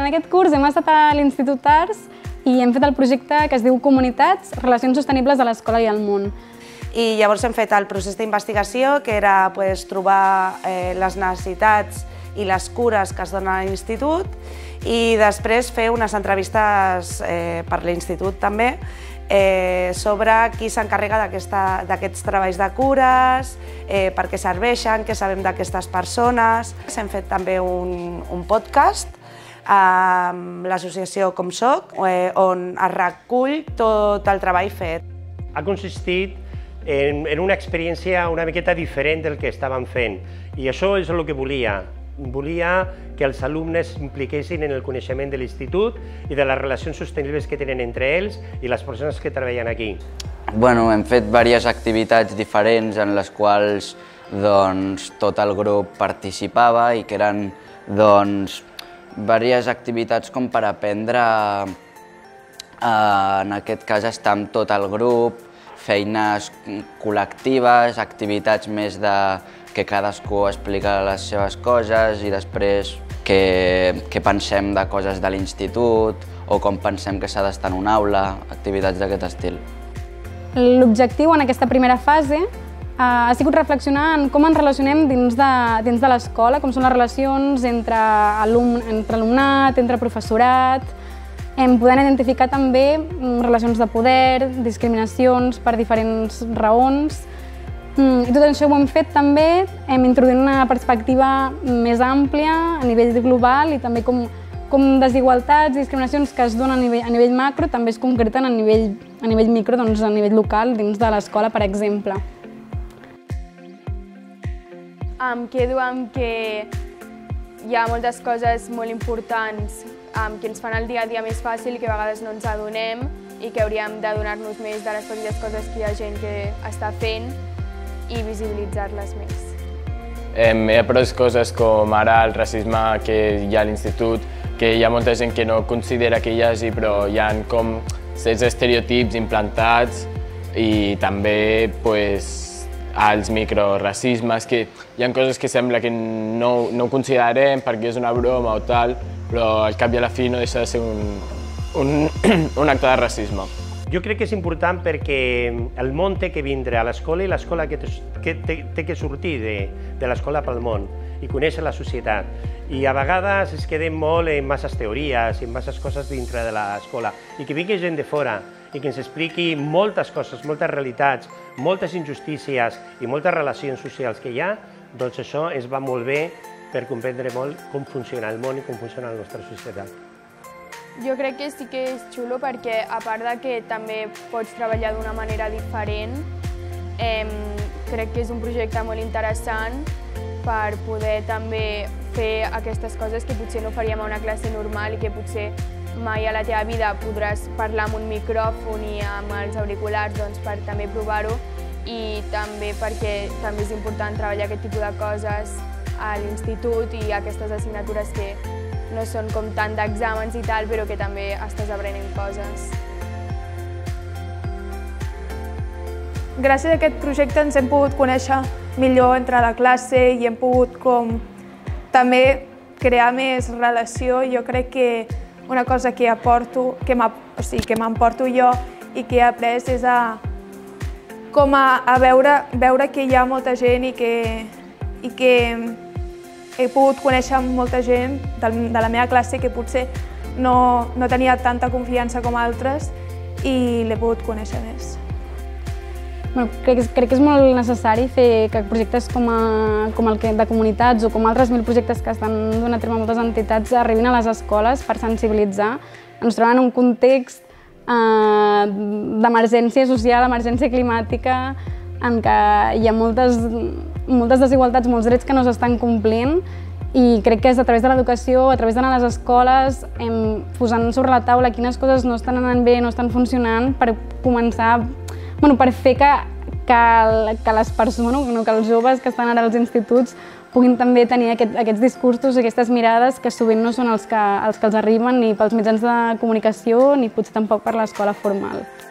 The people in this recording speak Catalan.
aquest curs hem estat a l'Institut Arts i hem fet el projecte que es diu Comunitats, Relacions Sostenibles a l'Escola i al Món. I llavors hem fet el procés d'investigació, que era trobar les necessitats i les cures que es donen a l'institut i després fer unes entrevistes per l'institut també sobre qui s'encarrega d'aquests treballs de cures, per què serveixen, què sabem d'aquestes persones. Hem fet també un podcast amb l'associació Com Soc, on es recull tot el treball fet. Ha consistit en una experiència una miqueta diferent del que estàvem fent i això és el que volia. Volia que els alumnes s'impliquessin en el coneixement de l'institut i de les relacions sostenibles que tenen entre ells i les persones que treballen aquí. Hem fet diverses activitats diferents en les quals tot el grup participava i que eren diverses activitats com per aprendre, en aquest cas, estar amb tot el grup, feines col·lectives, activitats més que cadascú explica les seves coses i després què pensem de coses de l'institut o com pensem que s'ha d'estar en una aula, activitats d'aquest estil. L'objectiu en aquesta primera fase ha sigut reflexionar en com ens relacionem dins de l'escola, com són les relacions entre alumnat, entre professorat. Podent identificar també relacions de poder, discriminacions per diferents raons. I tot això ho hem fet també introduint una perspectiva més àmplia a nivell global i també com desigualtats i discriminacions que es donen a nivell macro també es concreten a nivell micro, a nivell local, dins de l'escola, per exemple. Em quedo amb que hi ha moltes coses molt importants que ens fan el dia a dia més fàcil i que a vegades no ens adonem i que hauríem de donar-nos més de les petites coses que hi ha gent que està fent i visibilitzar-les més. He après coses com ara el racisme que hi ha a l'institut, que hi ha molta gent que no considera que hi hagi, però hi ha com certs estereotips implantats i també els microracismes, que hi ha coses que sembla que no ho considerem perquè és una broma o tal, però al cap i a la fi no deixa de ser un acte de racisme. Jo crec que és important perquè el món té que vindre a l'escola i l'escola té que sortir de l'escola pel món i conèixer la societat. I a vegades es quedem molt en masses teories i en masses coses dintre de l'escola i que vingui gent de fora i que ens expliqui moltes coses, moltes realitats, moltes injustícies i moltes relacions socials que hi ha, doncs això es va molt bé per comprendre molt com funciona el món i com funciona la nostra societat. Jo crec que sí que és xulo perquè, a part de que també pots treballar d'una manera diferent, crec que és un projecte molt interessant per poder també fer aquestes coses que potser no faríem a una classe normal i que potser mai a la teva vida podràs parlar amb un micròfon i amb els auriculars per també provar-ho i també perquè també és important treballar aquest tipus de coses a l'institut i aquestes assignatures que no són com tant d'exàmens i tal, però que també estàs aprenent coses. Gràcies a aquest projecte ens hem pogut conèixer millor entre la classe i hem pogut també crear més relació. Jo crec que una cosa que m'emporto jo i que he après és a veure que hi ha molta gent i que he pogut conèixer molta gent de la meva classe que potser no tenia tanta confiança com altres i l'he pogut conèixer més. Crec que és molt necessari fer que projectes com el de comunitats o com altres 1000 projectes que estan donant a terme moltes entitats arribin a les escoles per sensibilitzar. Ens trobem en un context d'emergència social, emergència climàtica, en què hi ha moltes desigualtats, molts drets que no s'estan complint i crec que és a través de l'educació, a través d'anar a les escoles, posant sobre la taula quines coses no estan anant bé, no estan funcionant, per començar, per fer que les persones, que els joves que estan ara als instituts puguin també tenir aquests discursos i aquestes mirades que sovint no són els que els arriben ni pels mitjans de comunicació ni potser tampoc per l'escola formal.